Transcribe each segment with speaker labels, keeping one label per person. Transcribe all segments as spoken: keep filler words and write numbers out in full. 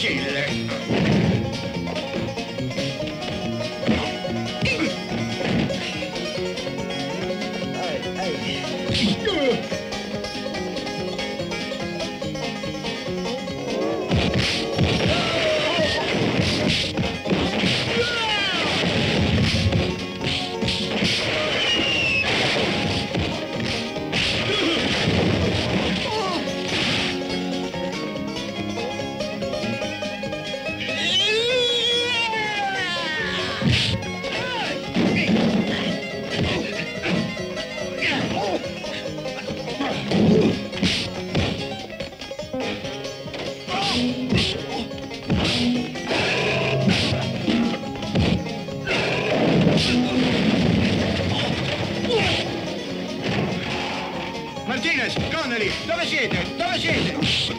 Speaker 1: imbecille! Martinez, Connelly, dove siete? Dove siete?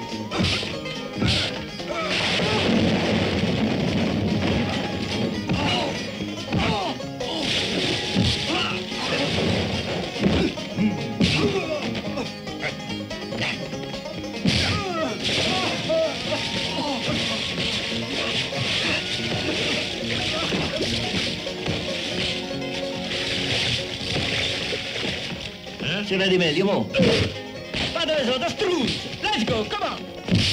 Speaker 2: Si vede meglio, mo?
Speaker 3: Ma dove sono? Da struzzo! Let's go, come on!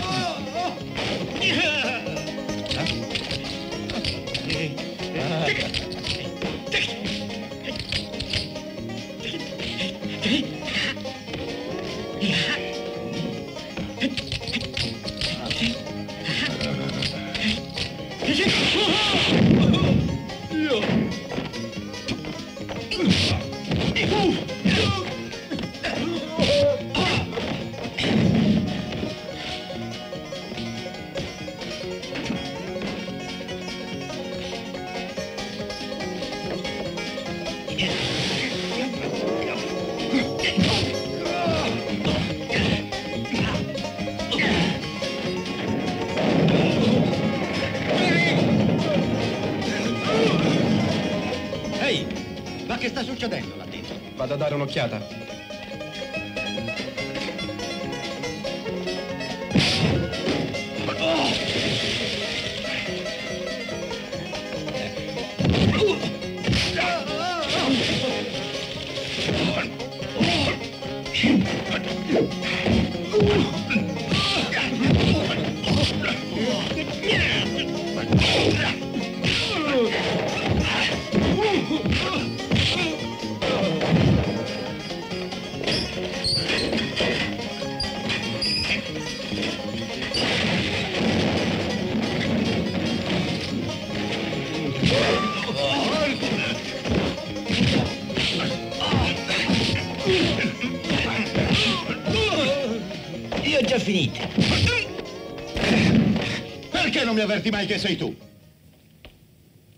Speaker 1: Ehi, ma che sta succedendo là dentro?
Speaker 4: Vado a dare un'occhiata.
Speaker 2: Io ho già finito.
Speaker 1: Perché non mi avverti mai che sei tu?